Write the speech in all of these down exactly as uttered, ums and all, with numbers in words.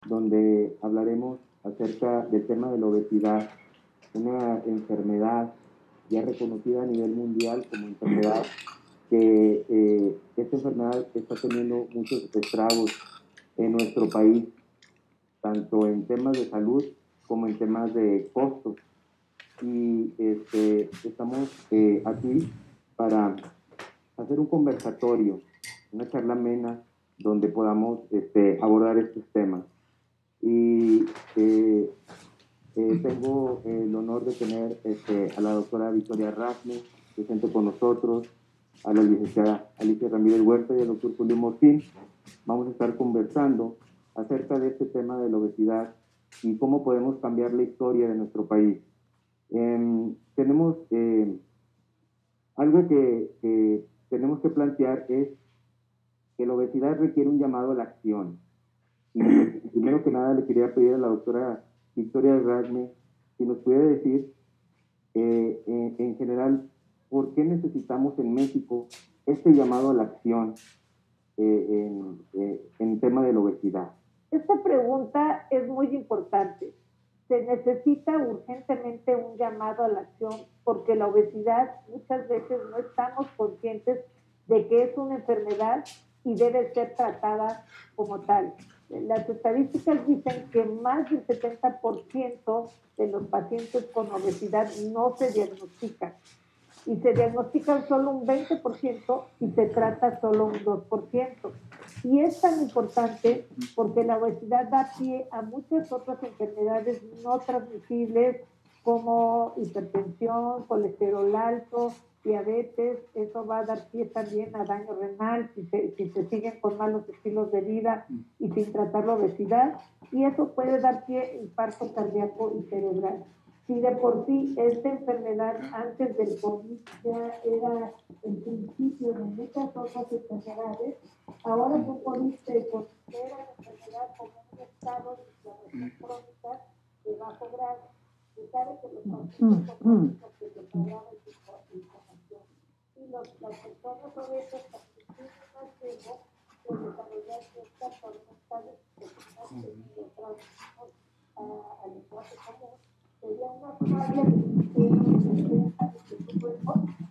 donde hablaremos acerca del tema de la obesidad, una enfermedad ya reconocida a nivel mundial como enfermedad, que eh, esta enfermedad está teniendo muchos estragos en nuestro país, tanto en temas de salud como en temas de costos. Y este, estamos eh, aquí para hacer un conversatorio, una charla amena, donde podamos este, abordar estos temas. Y eh, eh, tengo el honor de tener este, a la doctora Victoria Rasme presente con nosotros, a la licenciada Alicia Ramírez Huerta y al doctor Julio Morfín. Vamos a estar conversando acerca de este tema de la obesidad y cómo podemos cambiar la historia de nuestro país. Eh, tenemos eh, algo que, que tenemos que plantear es que la obesidad requiere un llamado a la acción. Y primero que nada le quería pedir a la doctora Victoria Rasme si nos pudiera decir eh, en, en general por qué necesitamos en México este llamado a la acción eh, en, eh, en tema de la obesidad. Esta pregunta es muy importante. Se necesita urgentemente un llamado a la acción porque la obesidad muchas veces no estamos conscientes de que es una enfermedad y debe ser tratada como tal. Las estadísticas dicen que más del setenta por ciento de los pacientes con obesidad no se diagnostican y se diagnostican solo un veinte por ciento y se trata solo un dos por ciento. Y es tan importante porque la obesidad da pie a muchas otras enfermedades no transmisibles como hipertensión, colesterol alto, diabetes. Eso va a dar pie también a daño renal si se, si se siguen con malos estilos de vida y sin tratar la obesidad. Y eso puede dar pie a infarto cardíaco y cerebral. Si de por sí esta enfermedad antes del COVID ya era el principio de muchas otras enfermedades, ahora con COVID se considera la enfermedad como un estado de inflamación crónica de bajo grado. Se sabe que los pacientes con crónicos que se programa inflamación y los, las personas obesas también tienen más riesgo de desarrollar esta tormenta de toxinas que nosotros al lenguaje común sería una falla de defensa de tu cuerpo.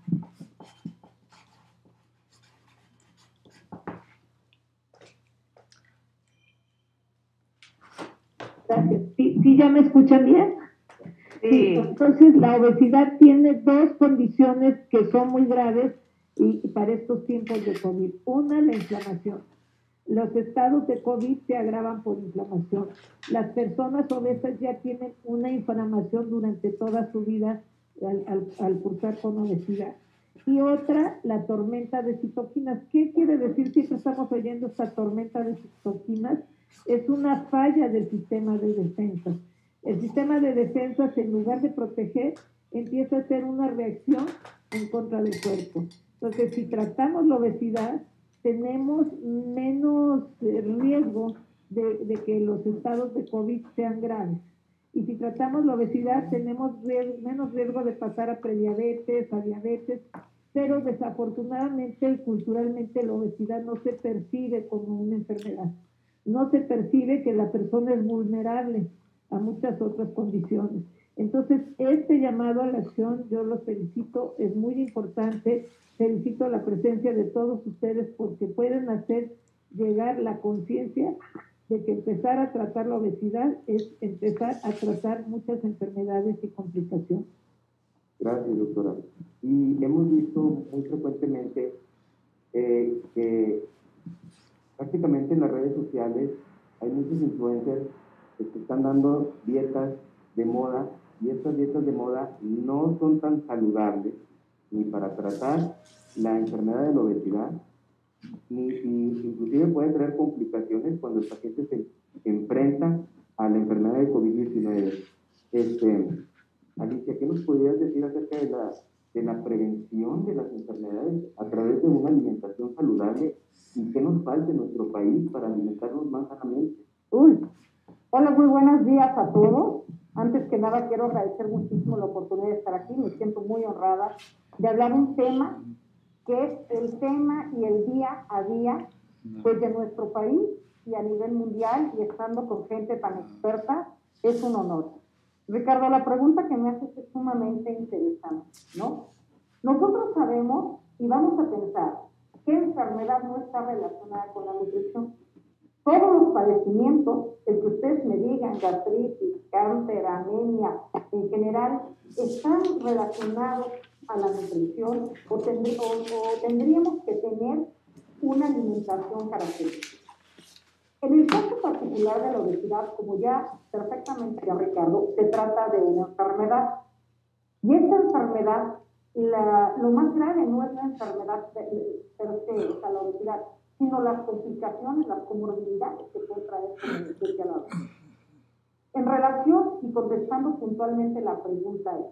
Gracias. ¿Sí, ¿Sí ya me escuchan bien? Sí. Sí. Entonces, la obesidad tiene dos condiciones que son muy graves y, y para estos tiempos de COVID. Una, la inflamación. Los estados de COVID se agravan por inflamación. Las personas obesas ya tienen una inflamación durante toda su vida al, al, al cursar con obesidad. Y otra, la tormenta de citoquinas. ¿Qué quiere decir si estamos oyendo esta tormenta de citoquinas? Es una falla del sistema de defensa. El sistema de defensas, en lugar de proteger, empieza a hacer una reacción en contra del cuerpo. Entonces, si tratamos la obesidad, tenemos menos riesgo de, de que los estados de COVID sean graves. Y si tratamos la obesidad, tenemos riesgo, menos riesgo de pasar a prediabetes, a diabetes, pero desafortunadamente y culturalmente la obesidad no se percibe como una enfermedad. No se percibe que la persona es vulnerable a muchas otras condiciones. Entonces, este llamado a la acción, yo los felicito, es muy importante. Felicito la presencia de todos ustedes porque pueden hacer llegar la conciencia de que empezar a tratar la obesidad es empezar a tratar muchas enfermedades y complicaciones. Gracias, doctora. Y hemos visto muy frecuentemente eh, que prácticamente en las redes sociales hay muchos influencers que están dando dietas de moda y estas dietas de moda no son tan saludables ni para tratar la enfermedad de la obesidad, ni, y inclusive puede traer complicaciones cuando el paciente se enfrenta a la enfermedad de COVID diecinueve. Este, Alicia, ¿qué nos podrías decir acerca de la, de la prevención de las enfermedades a través de una alimentación saludable y qué nos falta en nuestro país para alimentarnos más sanamente? Uy, hola, muy buenos días a todos. Antes que nada quiero agradecer muchísimo la oportunidad de estar aquí, me siento muy honrada de hablar un tema que es el tema y el día a día pues de nuestro país y a nivel mundial y estando con gente tan experta, es un honor. Ricardo, la pregunta que me haces es sumamente interesante, ¿no? Nosotros sabemos y vamos a pensar qué enfermedad no está relacionada con la nutrición. Todos los padecimientos, el que ustedes me digan, gastritis, cáncer, anemia, en general, están relacionados a la nutrición o, tendrí, o, o tendríamos que tener una alimentación característica. En el caso particular de la obesidad, como ya perfectamente ya Ricardo, se trata de una enfermedad. Y esta enfermedad, la, lo más grave no es la enfermedad per se, o sea, la obesidad, sino las complicaciones, las comorbilidades que puede traer como decía la otra. En relación y contestando puntualmente la pregunta es,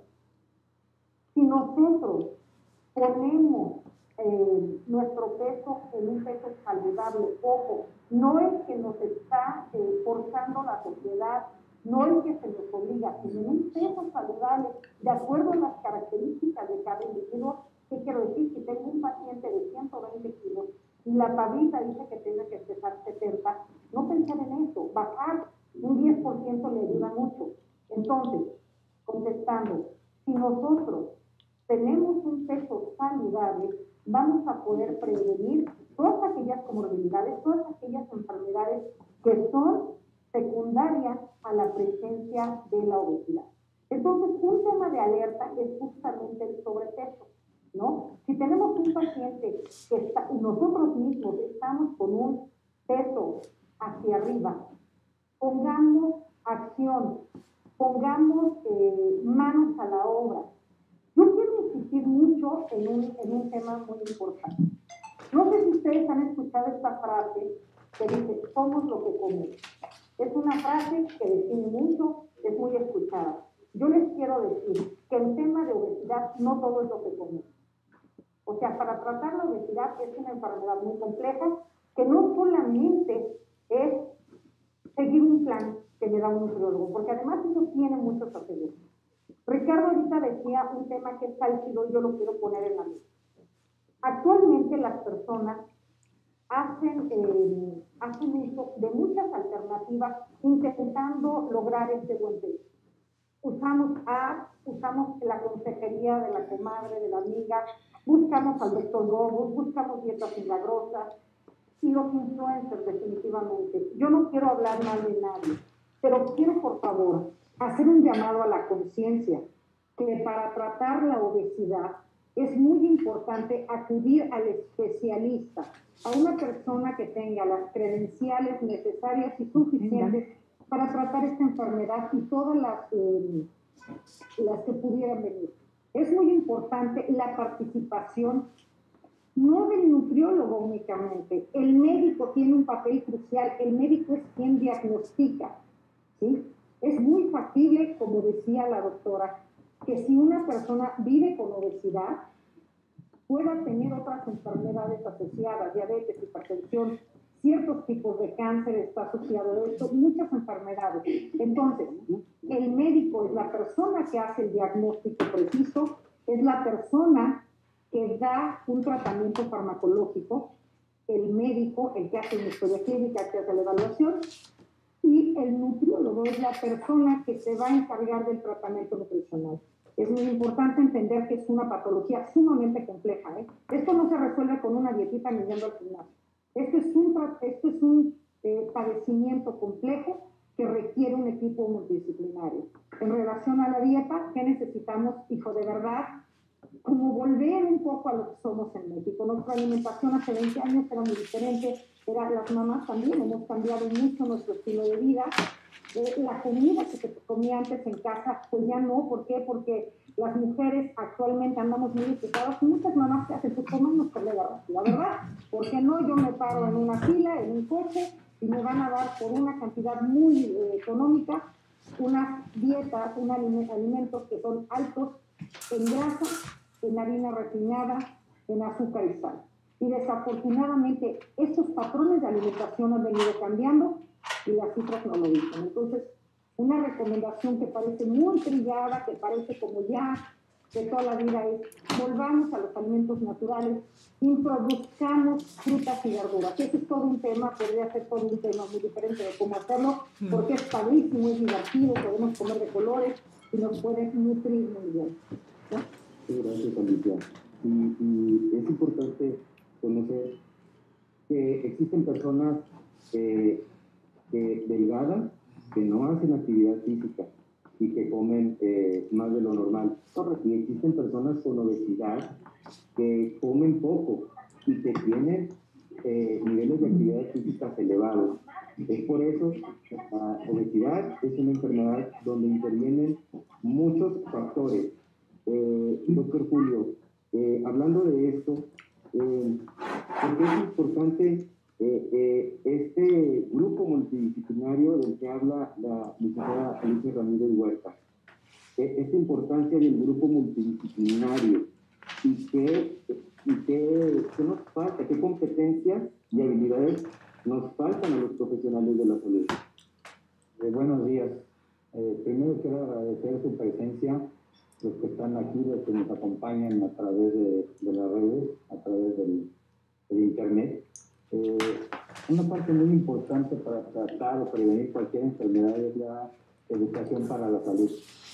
si nosotros ponemos eh, nuestro peso en un peso saludable, ojo, no es que nos está eh, forzando la sociedad, no es que se nos obliga, sino en un peso saludable, de acuerdo a las características de cada individuo. ¿Qué quiero decir? Si tengo un paciente de ciento veinte kilos y la tablita dice que tiene que pesar setenta, no pensar en eso, bajar un diez por ciento le ayuda mucho. Entonces, contestando, si nosotros tenemos un peso saludable, vamos a poder prevenir todas aquellas comorbilidades, todas aquellas enfermedades que son secundarias a la presencia de la obesidad. Entonces, un tema de alerta es justamente el sobrepeso, ¿no? Si tenemos un paciente que está, y nosotros mismos estamos con un peso hacia arriba, pongamos acción, pongamos eh, manos a la obra. Yo quiero insistir mucho en un, en un tema muy importante. No sé si ustedes han escuchado esta frase que dice, somos lo que comemos. Es una frase que define mucho, es muy escuchada. Yo les quiero decir que el tema de obesidad no todo es lo que comemos. O sea, para tratar la obesidad es una enfermedad muy compleja que no solamente es seguir un plan que me da un nutriólogo, porque además eso tiene muchos atributos. Ricardo ahorita decía un tema que es álgido y yo lo quiero poner en la mesa. Actualmente las personas hacen, eh, hacen uso de muchas alternativas intentando lograr este buen peso. Usamos apps, usamos la consejería de la comadre, de la amiga, buscamos al doctor Gobos, buscamos dietas milagrosas y los influencers definitivamente. Yo no quiero hablar mal de nadie, pero quiero por favor hacer un llamado a la conciencia que para tratar la obesidad es muy importante acudir al especialista, a una persona que tenga las credenciales necesarias y suficientes para tratar esta enfermedad y todas las, eh, las que pudieran venir. Es muy importante la participación, no del nutriólogo únicamente. El médico tiene un papel crucial, el médico es quien diagnostica, ¿sí? Es muy factible, como decía la doctora, que si una persona vive con obesidad, pueda tener otras enfermedades asociadas, diabetes, hipertensión, ciertos tipos de cáncer está asociado a esto, muchas enfermedades. Entonces, el médico es la persona que hace el diagnóstico preciso, es la persona que da un tratamiento farmacológico, el médico, el que hace una historia clínica, que hace la evaluación, y el nutriólogo es la persona que se va a encargar del tratamiento nutricional. Es muy importante entender que es una patología sumamente compleja, ¿eh? Esto no se resuelve con una dietita ni yendo al gimnasio. Esto es un, esto es un eh, padecimiento complejo que requiere un equipo multidisciplinario. En relación a la dieta, ¿qué necesitamos? Hijo, de verdad, como volver un poco a lo que somos en México. Nuestra alimentación hace veinte años era muy diferente, era, las mamás también hemos cambiado mucho nuestro estilo de vida. Eh, la comida que se comía antes en casa, pues ya no. ¿Por qué? Porque las mujeres actualmente andamos muy ocupadas. Muchas mamás que hacen, pues comemos comida rápida, ¿verdad? ¿Por qué no? Yo me paro en una fila, en un coche, y me van a dar por una cantidad muy eh, económica unas dietas, unos alimentos que son altos en grasa, en harina refinada, en azúcar y sal. Y desafortunadamente estos patrones de alimentación han venido cambiando y las cifras no lo dicen. Entonces, una recomendación que parece muy trillada, que parece como ya de toda la vida es volvamos a los alimentos naturales, introduzcamos frutas y verduras. Ese es todo un tema, podría ser todo un tema muy diferente de cómo hacerlo, porque es padrísimo, es divertido, podemos comer de colores y nos puede nutrir muy bien, ¿no? Sí, gracias, Alicia. Y, y es importante conocer que existen personas eh, que delgadas, que no hacen actividad física y que comen eh, más de lo normal. Y existen personas con obesidad que comen poco y que tienen eh, niveles de actividad física elevados. Es por eso que la obesidad es una enfermedad donde intervienen muchos factores. Eh, doctor Julio, eh, hablando de esto, eh, ¿por qué es importante eh, eh, este grupo multidisciplinario del que habla la licenciada Alicia Ramírez Huerta? Eh, esta importancia del grupo multidisciplinario y qué, y qué, qué nos falta, qué competencias y habilidades nos faltan a los profesionales de la salud. Eh, buenos días. Eh, primero quiero agradecer su presencia, los que están aquí, los que nos acompañan a través de, de las redes, a través del, del internet. Eh, una parte muy importante para tratar o prevenir cualquier enfermedad es la educación para la salud.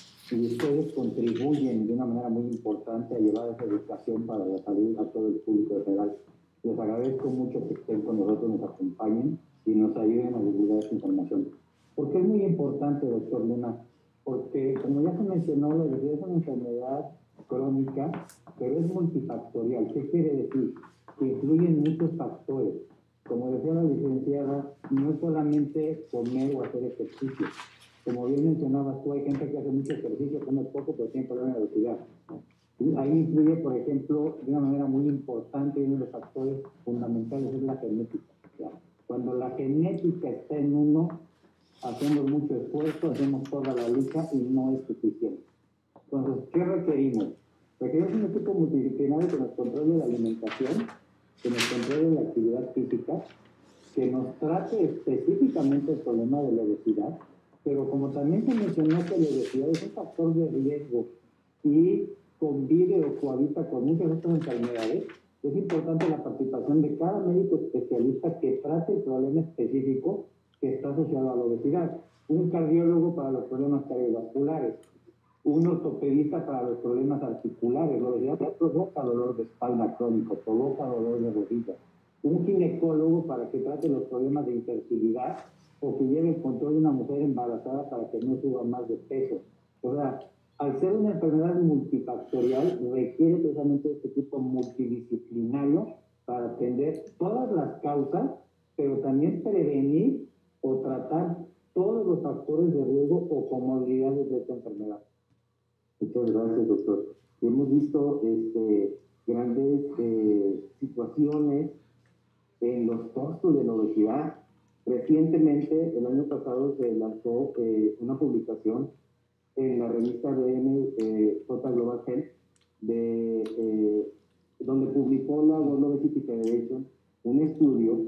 Y ustedes contribuyen de una manera muy importante a llevar esa educación para la salud a todo el público en general. Les agradezco mucho que estén con nosotros, nos acompañen y nos ayuden a divulgar esta información. ¿Por qué es muy importante, doctor Luna? Porque, como ya se mencionó, la obesidad es una enfermedad crónica, pero es multifactorial. ¿Qué quiere decir? Que influyen muchos factores. Como decía la licenciada, no es solamente comer o hacer ejercicio. Como bien mencionabas tú, hay gente que hace mucho ejercicio, come poco, pero tiene problemas de obesidad. Ahí influye, por ejemplo, de una manera muy importante, uno de los factores fundamentales es la genética. Cuando la genética está en uno, hacemos mucho esfuerzo, hacemos toda la lucha y no es suficiente. Entonces, ¿qué requerimos? Requerimos un equipo multidisciplinario que nos controle la alimentación, que nos controle la actividad física, que nos trate específicamente el problema de la obesidad, pero como también se mencionó que la obesidad es un factor de riesgo y convive o cohabita con muchas otras enfermedades, es importante la participación de cada médico especialista que trate el problema específico que está asociado a la obesidad. Un cardiólogo para los problemas cardiovasculares, un ortopedista para los problemas articulares. La obesidad provoca dolor de espalda crónico, provoca dolor de rodilla. Un ginecólogo para que trate los problemas de infertilidad o que lleve el control de una mujer embarazada para que no suba más de peso. O sea, al ser una enfermedad multifactorial, requiere precisamente este tipo multidisciplinario para atender todas las causas, pero también prevenir o tratar todos los factores de riesgo o comorbilidades de esta enfermedad. Muchas gracias, doctor. Hemos visto este, grandes eh, situaciones en los costos de la obesidad. Recientemente, el año pasado, se lanzó eh, una publicación en la revista B M eh, Total Global Health, de, eh, donde publicó la World Obesity Federation un estudio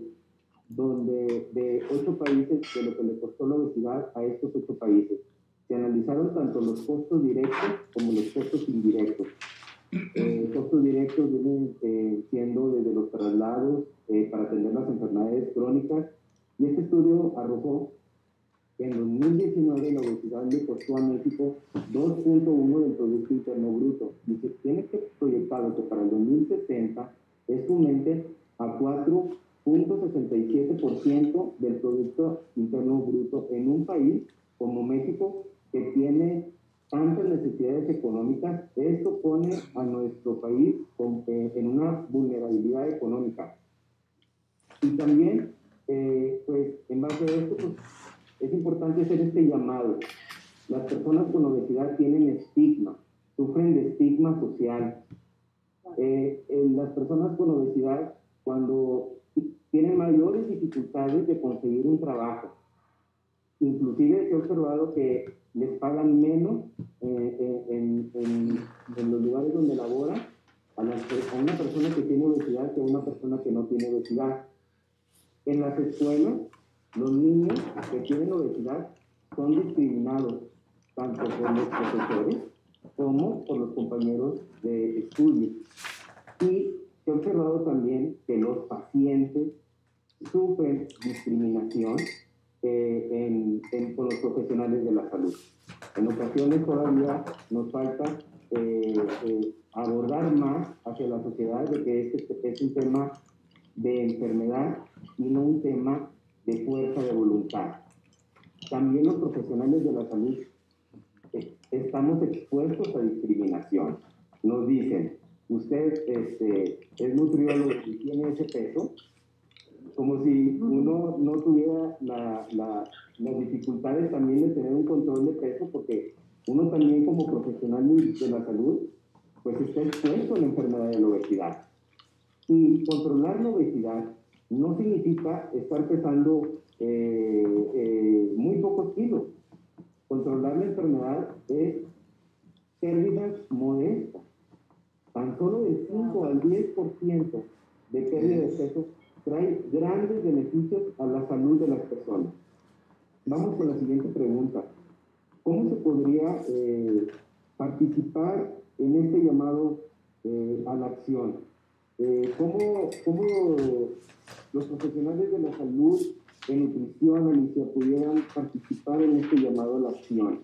donde de ocho países, de lo que le costó la obesidad a estos ocho países, se analizaron tanto los costos directos como los costos indirectos. Eh, costos directos vienen eh, siendo desde los traslados eh, para atender las enfermedades crónicas, y este estudio arrojó que en dos mil diecinueve la obesidad le costó a México dos punto uno del Producto Interno Bruto, y se tiene que proyectar que para el dos mil sesenta esto aumente a cuatro punto sesenta y siete por ciento del Producto Interno Bruto en un país como México, que tiene tantas necesidades económicas. Esto pone a nuestro país con, eh, en una vulnerabilidad económica. Y también, eh, pues, en base a esto, pues, es importante hacer este llamado. Las personas con obesidad tienen estigma, sufren de estigma social. Eh, eh, las personas con obesidad, cuando tienen mayores dificultades de conseguir un trabajo, inclusive he observado que les pagan menos eh, en, en, en los lugares donde labora a, las, a una persona que tiene obesidad que a una persona que no tiene obesidad. En las escuelas, los niños que tienen obesidad son discriminados tanto por los profesores como por los compañeros de estudio. Y se ha observado también que los pacientes sufren discriminación eh, en, en, con los profesionales de la salud. En ocasiones todavía nos falta eh, eh, abordar más hacia la sociedad de que este es un tema de enfermedad y no un tema de fuerza de voluntad. También los profesionales de la salud eh, estamos expuestos a discriminación. Nos dicen, usted este, es nutriólogo y tiene ese peso, como si uno no tuviera la, la, las dificultades también de tener un control de peso, porque uno también como profesional de la salud, pues está expuesto a la enfermedad de la obesidad. Y controlar la obesidad no significa estar pesando eh, eh, muy pocos kilos. Controlar la enfermedad es pérdidas modestas. Tan solo del cinco al diez por ciento de pérdida de peso trae grandes beneficios a la salud de las personas. Vamos con la siguiente pregunta. ¿Cómo se podría eh, participar en este llamado eh, a la acción? Eh, ¿cómo, ¿Cómo los profesionales de la salud, de nutrición, Alicia, pudieran participar en este llamado a la acción?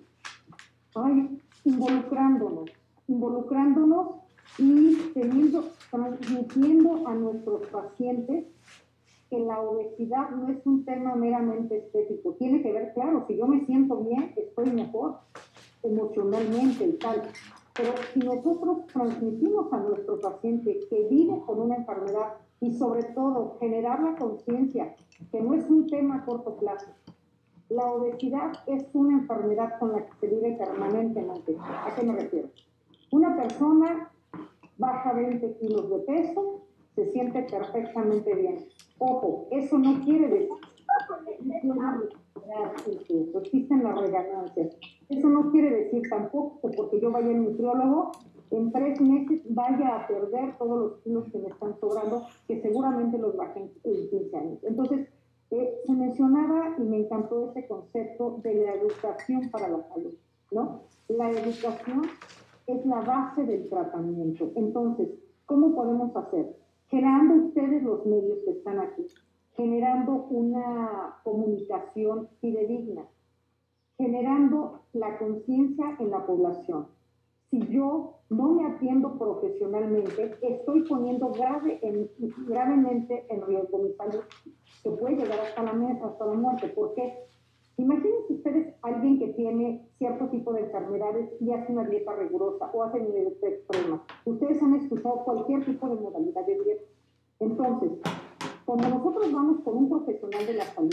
Ay, involucrándonos, involucrándonos y teniendo, transmitiendo a nuestros pacientes que la obesidad no es un tema meramente estético. Tiene que ver, claro, si yo me siento bien, estoy mejor emocionalmente y tal. Pero si nosotros transmitimos a nuestro paciente que vive con una enfermedad y sobre todo generar la conciencia que no es un tema a corto plazo. La obesidad es una enfermedad con la que se vive permanentemente. ¿A qué me refiero? Una persona baja veinte kilos de peso, se siente perfectamente bien. Ojo, eso no quiere decir que existen las reganancias. Eso no quiere decir tampoco que porque yo vaya al nutriólogo, en tres meses vaya a perder todos los kilos que me están sobrando, que seguramente los bajé en quince años. Entonces, eh, se mencionaba y me encantó ese concepto de la educación para la salud, ¿no? La educación es la base del tratamiento. Entonces, ¿cómo podemos hacer? Generando ustedes los medios que están aquí, generando una comunicación fidedigna, generando la conciencia en la población. Si yo no me atiendo profesionalmente, estoy poniendo grave en, gravemente en riesgo mi salud, que puede llegar hasta la, hasta la muerte. ¿Por qué? Imagínense ustedes alguien que tiene cierto tipo de enfermedades y hace una dieta rigurosa o hace una dieta extrema. Ustedes han escuchado cualquier tipo de modalidad de dieta. Entonces, cuando nosotros vamos con un profesional de la salud,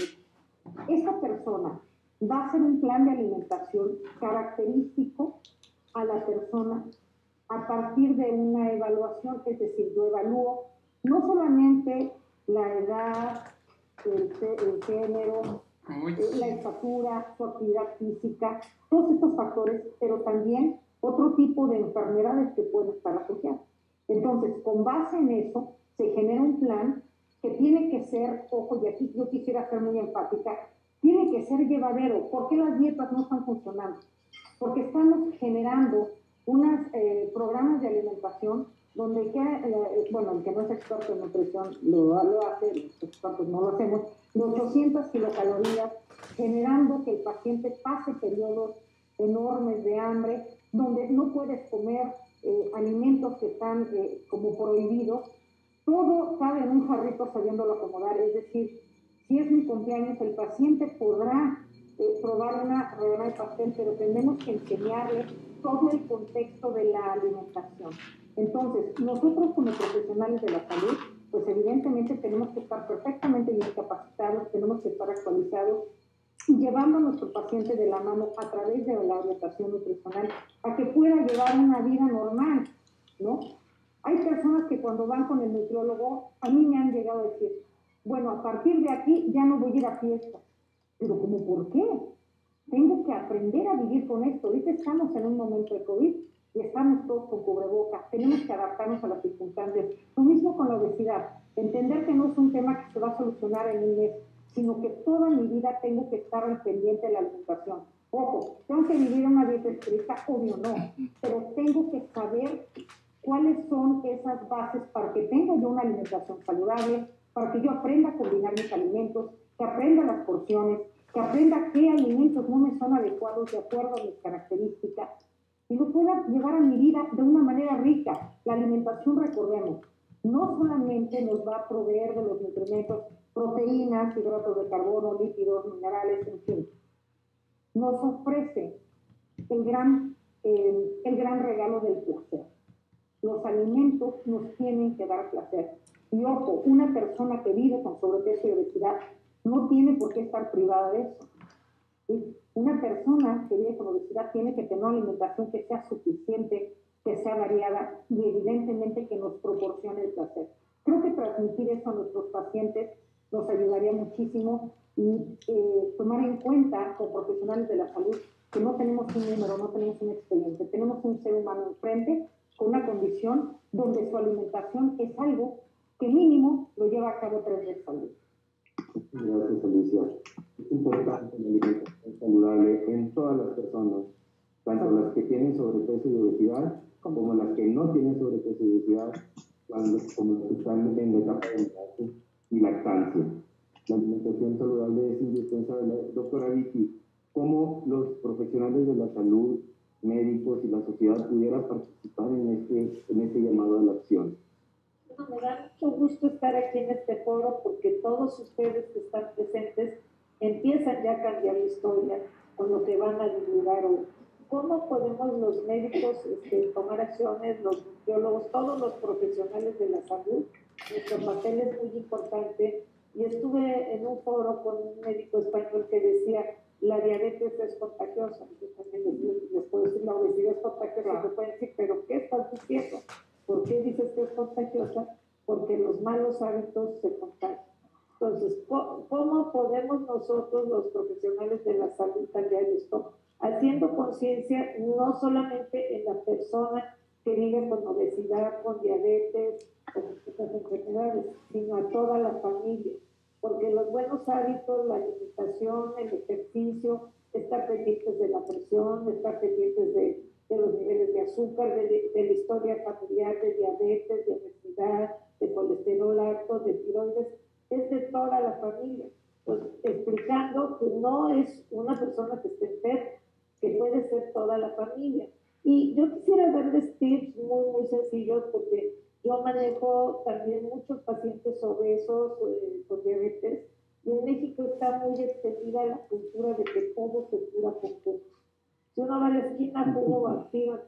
esta persona va a hacer un plan de alimentación característico a la persona a partir de una evaluación, es decir, yo evalúo no solamente la edad, el, el género, la estatura, su actividad física, todos estos factores, pero también otro tipo de enfermedades que pueden estar asociadas. Entonces, con base en eso, se genera un plan que tiene que ser, ojo, y aquí yo quisiera ser muy enfática, tiene que ser llevadero. ¿Por qué las dietas no están funcionando? Porque estamos generando unos eh, programas de alimentación donde queda, eh, bueno, el que no es experto en nutrición lo, lo hace, los expertos no lo hacemos, de ochocientas kilocalorías, generando que el paciente pase periodos enormes de hambre, donde no puedes comer eh, alimentos que están eh, como prohibidos. Todo cabe en un jarrito sabiéndolo acomodar, es decir, si es mi cumpleaños, el paciente podrá eh, probar una rebanada de pastel, pero tenemos que enseñarle todo el contexto de la alimentación. Entonces, nosotros como profesionales de la salud, pues evidentemente tenemos que estar perfectamente bien capacitados, tenemos que estar actualizados, llevando a nuestro paciente de la mano a través de la orientación nutricional a que pueda llevar una vida normal, ¿no? Hay personas que cuando van con el nutriólogo, a mí me han llegado a decir, bueno, a partir de aquí ya no voy a ir a fiestas. Pero ¿cómo por qué? Tengo que aprender a vivir con esto. Ahorita estamos en un momento de COVID y estamos todos con cubrebocas. Tenemos que adaptarnos a las circunstancias. Lo mismo con la obesidad. Entender que no es un tema que se va a solucionar en un mes, sino que toda mi vida tengo que estar al pendiente de la alimentación. Ojo, tengo que que vivir una dieta estricta, obvio no, pero tengo que saber cuáles son esas bases para que tenga yo una alimentación saludable, para que yo aprenda a combinar mis alimentos, que aprenda las porciones, que aprenda qué alimentos no me son adecuados de acuerdo a mis características y lo pueda llevar a mi vida de una manera rica. La alimentación, recordemos, no solamente nos va a proveer de los nutrimentos, proteínas, hidratos de carbono, lípidos, minerales, en fin. Nos ofrece el gran, eh, el gran regalo del placer. Los alimentos nos tienen que dar placer. Y ojo, una persona que vive con sobrepeso y obesidad no tiene por qué estar privada de eso. ¿Sí? Una persona que vive con obesidad tiene que tener una alimentación que sea suficiente, que sea variada y evidentemente que nos proporcione el placer. Creo que transmitir eso a nuestros pacientes nos ayudaría muchísimo y eh, tomar en cuenta como profesionales de la salud que no tenemos un número, no tenemos un expediente, tenemos un ser humano enfrente con una condición donde su alimentación es algo que mínimo lo lleva a cabo tres veces al día. Gracias, Alicia. Es importante la alimentación saludable en todas las personas, tanto las que tienen sobrepeso y obesidad, como las que no tienen sobrepeso y obesidad, como las que están en la etapa de embarazo y lactancia. La alimentación saludable es indispensable. Doctora Vicky, ¿cómo los profesionales de la salud, médicos y la sociedad pudieran participar en este, en este llamado a la acción? Bueno, me da mucho gusto estar aquí en este foro porque todos ustedes que están presentes empiezan ya a cambiar la historia con lo que van a divulgar hoy. ¿Cómo podemos los médicos este, tomar acciones, los nutriólogos, todos los profesionales de la salud? Nuestro papel es muy importante y estuve en un foro con un médico español que decía la diabetes es contagiosa. Yo también les, les puedo decir la obesidad es contagiosa, me pueden decir, pero ¿qué estás diciendo? ¿Por qué dices que es contagiosa? Porque los malos hábitos se contagian. Entonces, ¿cómo podemos nosotros, los profesionales de la salud, cambiar esto? Haciendo conciencia no solamente en la persona que vive con obesidad, con diabetes, con estas enfermedades, sino a toda la familia. Porque los buenos hábitos, la alimentación, el ejercicio, estar pendientes de la presión, estar pendientes de, de los niveles de azúcar, de, de la historia familiar, de diabetes, de obesidad, de colesterol alto, de tiroides, es de toda la familia. Pues explicando que no es una persona que esté enferma, que puede ser toda la familia. Y yo quisiera darles tips muy, muy sencillos porque yo manejo también muchos pacientes obesos eh, con diabetes y en México está muy extendida la cultura de que todo se cura con jugo. Si uno va a la esquina, jugo, actívate,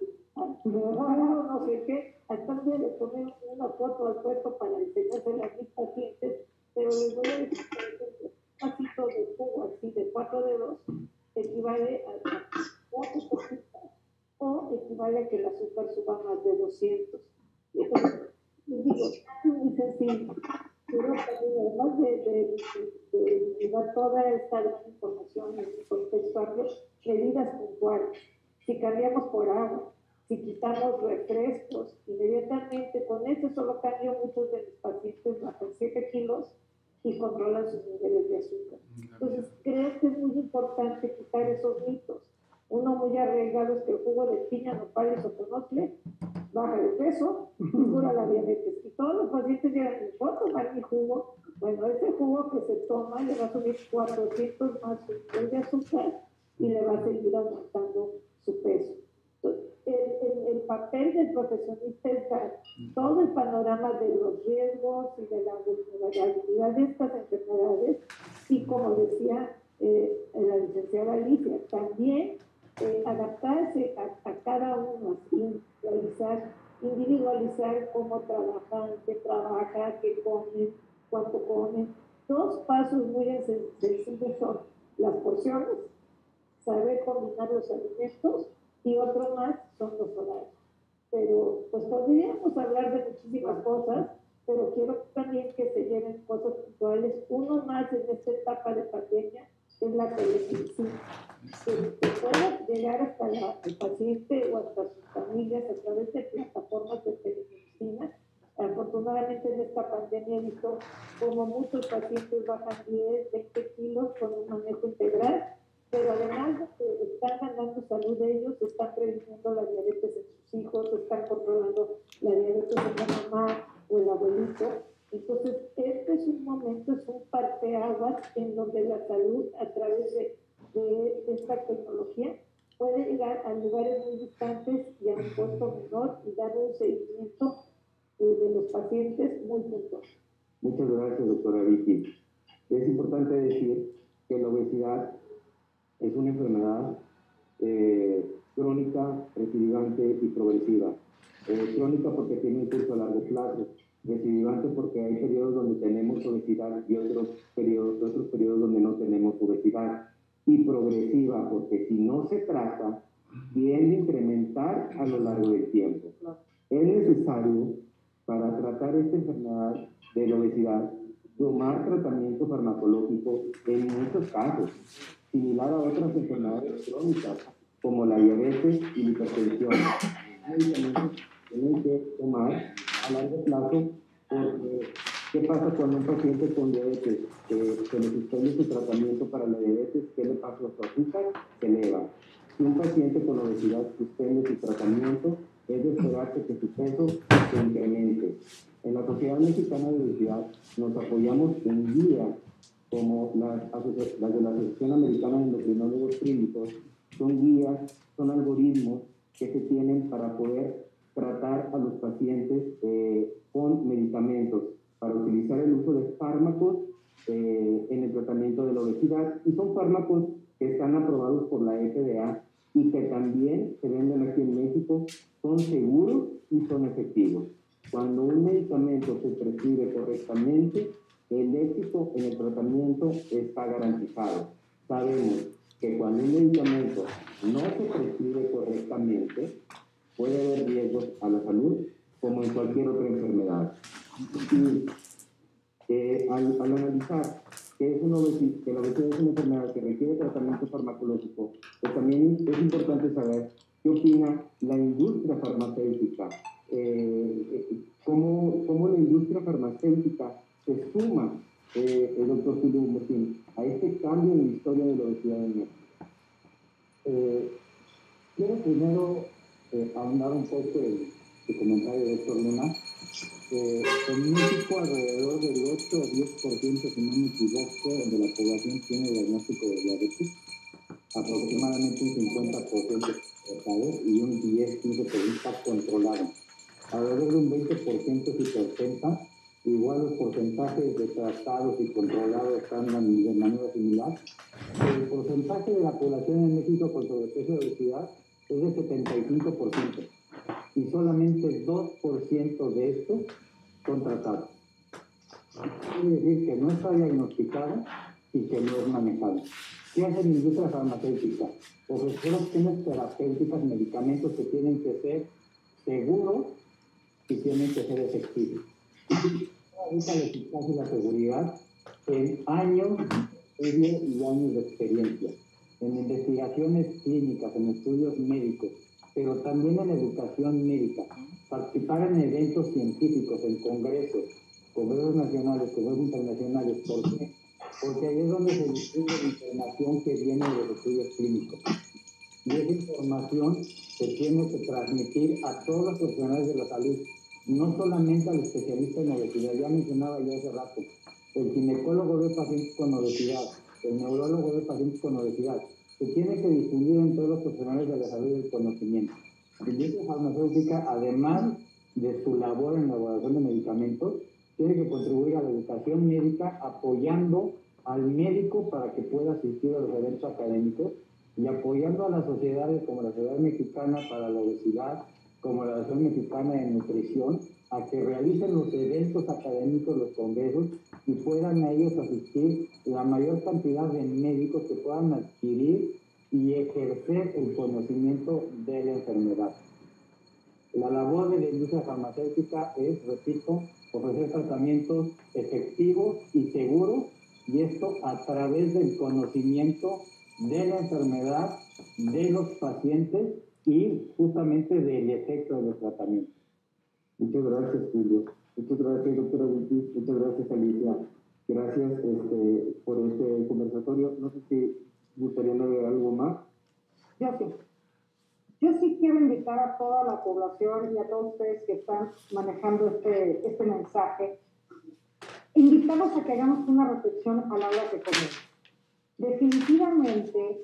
no sé qué, hasta un día le tomé una foto al puesto para enseñársela a mis pacientes, pero les voy a decir, por ejemplo, un vasito de jugo así de cuatro dedos equivale a ocho cositas o equivale a que el azúcar suba más de doscientos. Entonces, les digo, es muy sencillo, pero también además de, de, de, de dar toda esta gran información en un contexto amplio, medidas puntuales. Si cambiamos por agua, si quitamos refrescos, inmediatamente con ese solo cambio muchos de mis pacientes bajan siete kilos y controlan sus niveles de azúcar. Entonces, creo que es muy importante quitar esos mitos. Uno muy arraigado es que el jugo de piña, nopal y sotonotle baja de peso y cura la diabetes. Y todos los pacientes llegan, ¿puedo tomar mi jugo? Bueno, ese jugo que se toma le va a subir cuatrocientos más su nivel de azúcar y le va a seguir aumentando su peso. Entonces, el, el, el papel del profesionista es dar todo el panorama de los riesgos y de la vulnerabilidad de estas enfermedades y, como decía eh, la licenciada Alicia, también eh, adaptarse a, a cada uno, individualizar, individualizar cómo trabajan, qué trabaja, qué comen, cuánto comen. Dos pasos muy sencillos son las porciones, saber combinar los alimentos y otro más son los horarios. Pero pues podríamos hablar de muchísimas cosas, pero quiero también que se lleven cosas puntuales. Uno más en esta etapa de pandemia es la telemedicina, que, que pueda llegar hasta la, el paciente o hasta sus familias a través de plataformas de telemedicina. Afortunadamente en esta pandemia he visto como muchos pacientes bajan diez, veinte kilos con un manejo integral, pero además de que están ganando salud de ellos, están previniendo la diabetes en sus hijos, están controlando la diabetes en la mamá o el abuelito. Entonces, este es un momento, es un parteaguas en donde la salud, a través de, de, de esta tecnología, puede llegar a lugares muy distantes y a un costo menor y dar un seguimiento eh, de los pacientes muy puntual. Muchas gracias, doctora Vicky. Es importante decir que la obesidad es una enfermedad eh, crónica, recidivante y progresiva. Eh, crónica porque tiene un curso a largo plazo, recidivante porque hay periodos donde tenemos obesidad y otros periodos, otros periodos donde no tenemos obesidad, y progresiva porque si no se trata, tiende a incrementar a lo largo del tiempo. Es necesario, para tratar esta enfermedad de la obesidad, tomar tratamiento farmacológico en muchos casos, similar a otras enfermedades crónicas, como la diabetes y la hipertensión. Medicamentos tienen que tomar a largo plazo, porque ¿qué pasa cuando un paciente con diabetes eh, se le suspende su tratamiento para la diabetes? ¿Qué le pasa a su azúcar? Se eleva. Si un paciente con obesidad suspende su tratamiento, es de esperarse que su peso se incremente. En la Sociedad Mexicana de Obesidad nos apoyamos en guías como las, las de la Asociación Americana de Endocrinólogos Clínicos. Son guías, son algoritmos que se tienen para poder tratar a los pacientes eh, con medicamentos, para utilizar el uso de fármacos eh, en el tratamiento de la obesidad, y son fármacos que están aprobados por la F D A y que también se venden aquí en México, son seguros y son efectivos. Cuando un medicamento se prescribe correctamente, el éxito en el tratamiento está garantizado. Sabemos que cuando un medicamento no se prescribe correctamente, puede haber riesgos a la salud, como en cualquier otra enfermedad. Y eh, al, al analizar que, es una obesidad, que la obesidad es una enfermedad que requiere tratamiento farmacológico, pues también es importante saber qué opina la industria farmacéutica, eh, cómo, cómo la industria farmacéutica se suma, eh, el doctor Julio Motín, a este cambio en la historia de la obesidad en México. Eh, quiero primero eh, ahondar un poco en el comentario de doctor Luna. Eh, en México alrededor del ocho o diez por ciento, si no me equivoco, de la población tiene diagnóstico de diabetes, aproximadamente un cincuenta por ciento tratado y un diez a quince por ciento está controlado. Alrededor de un veinte por ciento es hipertensa, igual los porcentajes de tratados y controlados están de manera similar. El porcentaje de la población en México con sobrepeso y obesidad es de setenta y cinco por ciento y solamente dos por ciento de estos son tratados. Quiere decir que no está diagnosticado y que no es manejado. ¿Qué hace la industria farmacéutica? Ofrecer opciones terapéuticas, medicamentos que tienen que ser seguros y tienen que ser efectivos. Ahorita la eficacia y la seguridad en años medio y años de experiencia, en investigaciones clínicas, en estudios médicos, pero también en educación médica, participar en eventos científicos, en congresos, congresos nacionales, congresos internacionales. ¿Por qué? Porque ahí es donde se distribuye la información que viene de los estudios clínicos. Y esa información se tiene que transmitir a todos los profesionales de la salud, no solamente al especialista en obesidad. Ya mencionaba yo hace rato, el ginecólogo ve pacientes con obesidad, el neurólogo ve pacientes con obesidad. Se tiene que difundir en todos los profesionales de la salud y del conocimiento. La industria farmacéutica, además de su labor en la elaboración de medicamentos, tiene que contribuir a la educación médica, apoyando al médico para que pueda asistir a los eventos académicos y apoyando a las sociedades como la Sociedad Mexicana para la Obesidad, como la Asociación Mexicana de Nutrición, a que realicen los eventos académicos, los congresos, y puedan a ellos asistir la mayor cantidad de médicos que puedan adquirir y ejercer el conocimiento de la enfermedad. La labor de la industria farmacéutica es, repito, ofrecer tratamientos efectivos y seguros, y esto a través del conocimiento de la enfermedad, de los pacientes y justamente del efecto de los tratamientos. Muchas gracias, Julio. Muchas gracias, doctora Vicky. Muchas gracias, Alicia. Gracias este, por este conversatorio. No sé si ¿gustarían agregar algo más? Yo sí. Yo sí quiero invitar a toda la población y a todos ustedes que están manejando este, este mensaje, invitarlos a que hagamos una reflexión a la hora de comer. Definitivamente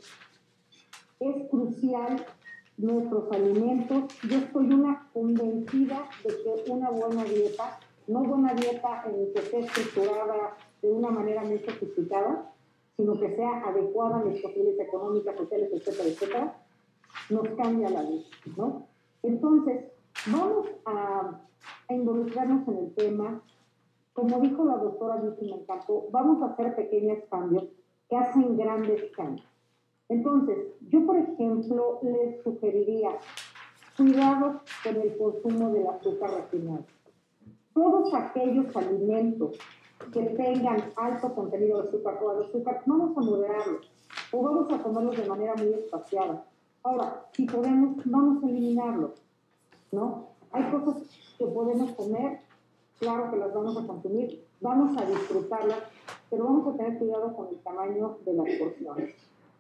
es crucial nuestros alimentos. Yo estoy una convencida de que una buena dieta, no buena dieta en que esté estructurada de una manera muy sofisticada, sino que sea adecuada a mis posibilidades económicas, sociales, etcétera, etcétera, nos cambia la vida, ¿no? Entonces, vamos a, a involucrarnos en el tema. Como dijo la doctora Vicky Mencampo, vamos a hacer pequeños cambios que hacen grandes cambios. Entonces, yo, por ejemplo, les sugeriría cuidado con el consumo del azúcar refinado. Todos aquellos alimentos que tengan alto contenido de azúcar o de azúcar, vamos a moderarlos o vamos a comerlos de manera muy espaciada. Ahora, si podemos, vamos a eliminarlos, ¿no? Hay cosas que podemos comer, claro que las vamos a consumir, vamos a disfrutarlas, pero vamos a tener cuidado con el tamaño de las porciones.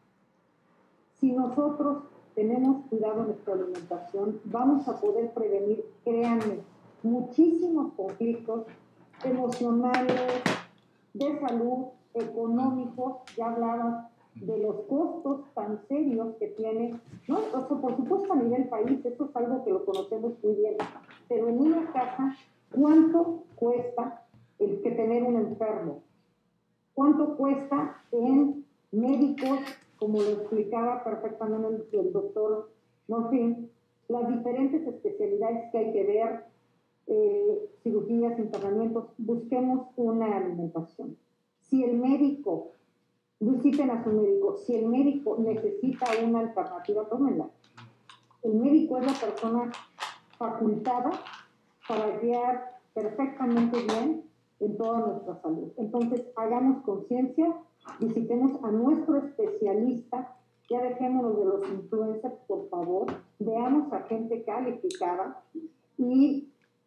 Si nosotros tenemos cuidado en nuestra alimentación, vamos a poder prevenir, créanme, muchísimos conflictos emocionales, de salud, económicos. Ya hablaba de los costos tan serios que tiene, ¿no? O sea, por supuesto a nivel país, esto es algo que lo conocemos muy bien, pero en una casa, ¿cuánto cuesta el que tener un enfermo? ¿Cuánto cuesta en médicos, como lo explicaba perfectamente el, el doctor Morfín, las diferentes especialidades que hay que ver, eh, cirugías, internamientos? Busquemos una alimentación. Si el médico, visiten a su médico, si el médico necesita una alternativa, tómenla. El médico es la persona facultada para guiar perfectamente bien en toda nuestra salud. Entonces, hagamos conciencia, visitemos a nuestro especialista, ya dejémonos de los influencers, por favor, veamos a gente calificada y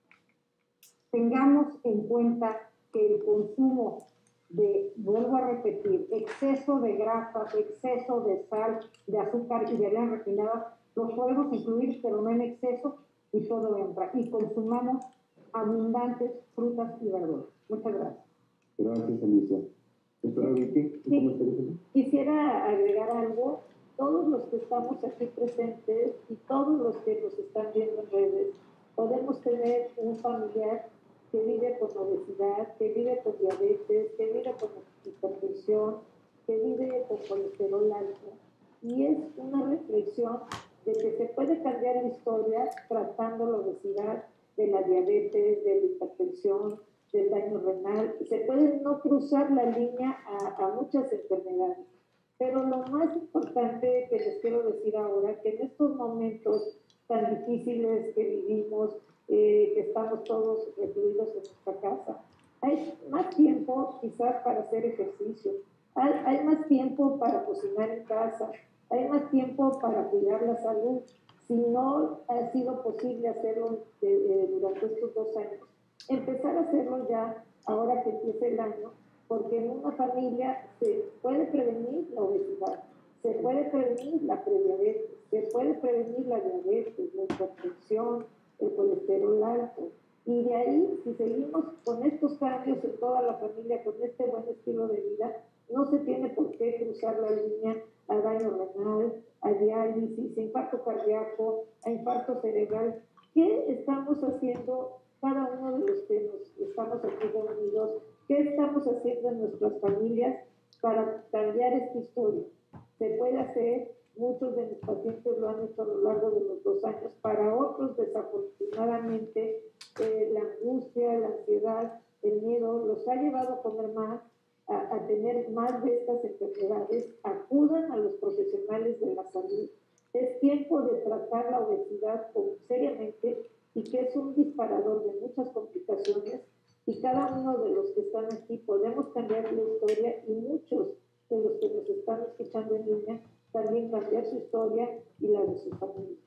tengamos en cuenta que el consumo de, vuelvo a repetir, exceso de grasas, exceso de sal, de azúcar y de harinas refinadas, los podemos incluir, pero no en exceso, y todo entra. Y consumamos abundantes frutas y verduras. Muchas gracias. Gracias, Alicia. Doctora Vicky, ¿cómo está diciendo? Quisiera agregar algo. Todos los que estamos aquí presentes y todos los que nos están viendo en redes, podemos tener un familiar que vive con obesidad, que vive con diabetes, que vive con hipertensión, que vive con colesterol alto. Y es una reflexión de que se puede cambiar la historia tratando la obesidad, de la diabetes, de la hipertensión, del daño renal. Se puede no cruzar la línea a, a muchas enfermedades. Pero lo más importante que les quiero decir ahora, que en estos momentos tan difíciles que vivimos, eh, que estamos todos recluidos en nuestra casa, hay más tiempo quizás para hacer ejercicio, hay, hay más tiempo para cocinar en casa, hay más tiempo para cuidar la salud. Si no ha sido posible hacerlo de, de, durante estos dos años, empezar a hacerlo ya ahora que empiece el año, porque en una familia se puede prevenir la obesidad, se puede prevenir la prediabetes, se puede prevenir la diabetes, la hipertensión, el colesterol alto. Y de ahí, si seguimos con estos cambios en toda la familia, con este buen estilo de vida, no se tiene por qué cruzar la línea a daño renal, a diálisis, a infarto cardíaco, a infarto cerebral. ¿Qué estamos haciendo cada uno de los que nos estamos aquí reunidos? ¿Qué estamos haciendo en nuestras familias para cambiar esta historia? Se puede hacer, muchos de mis pacientes lo han hecho a lo largo de los dos años, para otros desafortunadamente eh, la angustia, la ansiedad, el miedo los ha llevado a comer más, a, a tener más de estas enfermedades. Acudan a los profesionales de la salud. Es tiempo de tratar la obesidad seriamente, y que es un disparador de muchas complicaciones, y cada uno de los que están aquí podemos cambiar la historia, y muchos de los que nos están escuchando en línea también cambiar su historia y la de sus familias.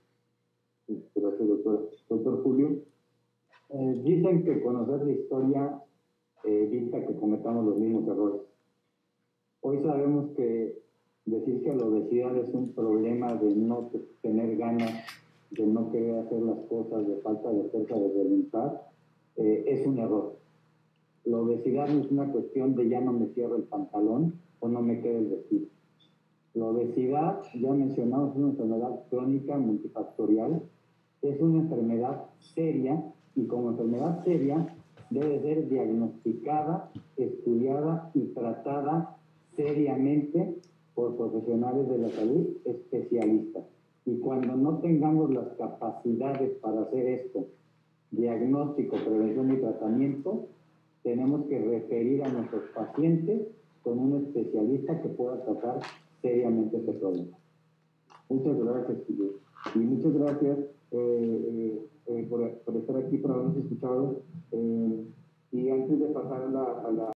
Gracias, doctor. Doctor Julio. Eh, dicen que conocer la historia eh, evita que cometamos los mismos errores. Hoy sabemos que decir que la obesidad es un problema de no tener ganas, de no querer hacer las cosas, de falta de fuerza de voluntad, eh, es un error. La obesidad no es una cuestión de ya no me cierro el pantalón o no me queda el vestido. La obesidad, ya mencionamos, es una enfermedad crónica multifactorial, es una enfermedad seria y como enfermedad seria debe ser diagnosticada, estudiada y tratada seriamente por profesionales de la salud especialistas. Y cuando no tengamos las capacidades para hacer esto, diagnóstico, prevención y tratamiento, tenemos que referir a nuestros pacientes con un especialista que pueda tratar seriamente este problema. Muchas gracias, Julio. Y muchas gracias eh, eh, eh, por, por estar aquí, por habernos escuchado. Eh, y antes de pasar a la, a la